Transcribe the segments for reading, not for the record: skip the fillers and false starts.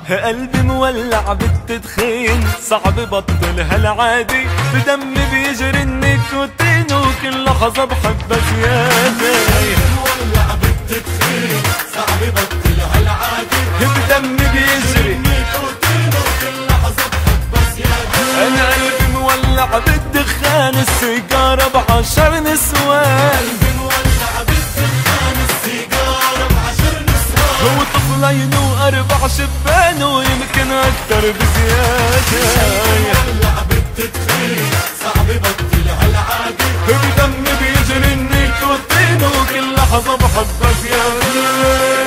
قلبي مولع بالتدخين، صعب بطل هالعادي، بدمي بيجري النيكوتين وكل لحظة بحبها زيادة. مولع بالتدخين، صعب بطل هالعادي، بدمي بيجري النيكوتين وكل لحظة بحبها زيادة. أنا قلبي مولع بالدخان، السيجارة ب10 نسوان. قلبي مولع بالدخان، السيجارة ب10 نسوان. هو طفلين و4 شبان ويمكن أكتر بزيادة. مولع بالتدخين، صعب بطل هالعادي، بدمي بيجري النيكوتين وكل لحظة بحبها زيادة.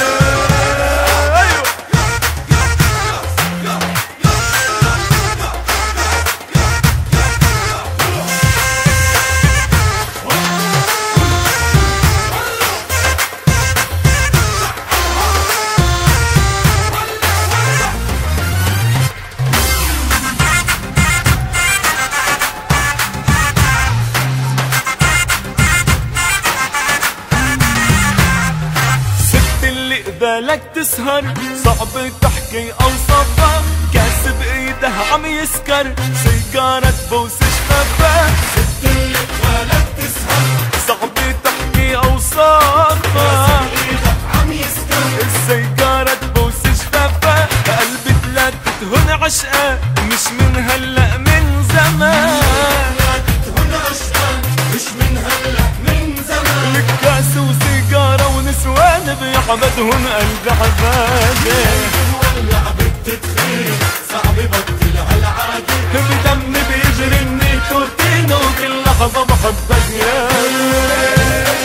بالك تسهر صعب تحكي اوصافها، كاس بايدها عم يسكر، سيجارة تبوس شفافها. ست اللي بالك تسهر صعب تحكي اوصافها، بايدك عم يسكر، السيجارة تبوس شفافها. قلبي تلاتة عشقة مش من هلا من زمان، مش من هلا من زمان. الكاس وسيجارة ونسوان بيعبدهن قلبي عبادة. مولع بالتدخين، صعب بطل هالعادي، بدمي بيجري النيكوتين وكل لحظة بحبها زيادة.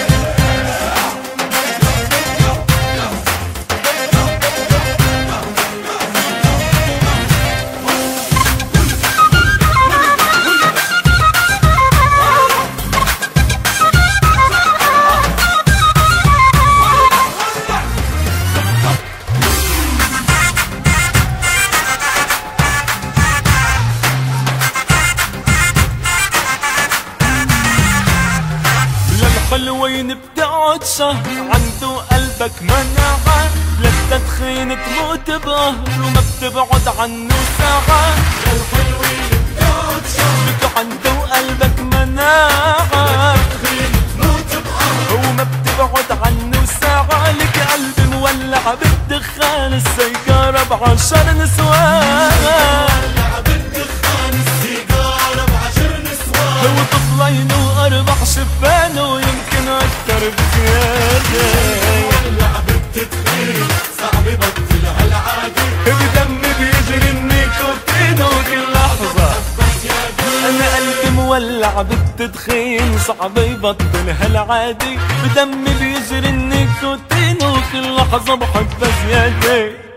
الحلوين بتقعد شهر عنده قلبك مناعة، للتدخين تموت بقهر وما بتبعد عنه ساعة. الحلوين بتقعد شهر عنده قلبك مناعة، للتدخين تموت بقهر وما بتبعد عنه ساعة. لك قلبي مولع بالدخان، السيجارة ب10 نسوان. مولع بالدخان، السيجارة ب10 نسوان. هو طفلين و4 شبان ويمكن أكتر بزيادة. مولع بالتدخين، صعب بطل هالعادي، بدمي بيجري النيكوتين وكل لحظة. أنا قلبي مولع بالتدخين، صعب يبطل هالعادي، بدمي بيجري النيكوتين وكل لحظة بحبها زيادة.